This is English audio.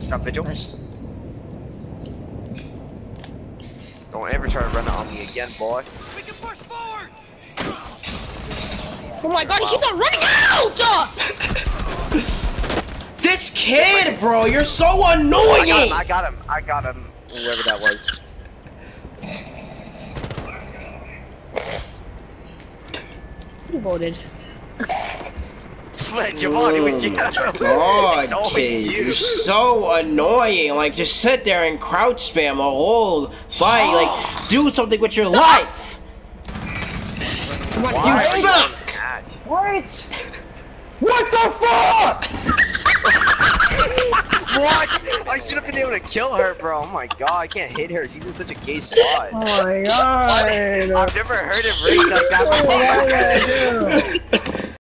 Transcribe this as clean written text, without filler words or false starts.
Got Vigil. Nice. Don't ever try to run it on me again, boy. We can push forward. Oh my god, he keeps on running out! This kid, bro, you're so annoying! I got him. Whoever that was. Who voted? Giovanni was you. God, kid, you're so annoying. Like, just sit there and crouch spam a whole fight. Like, do something with your life. Why? You suck! What? What the fuck? What? I should have been able to kill her, bro. Oh my god, I can't hit her. She's in such a gay spot. Oh my god! I've never heard it rigged like that before.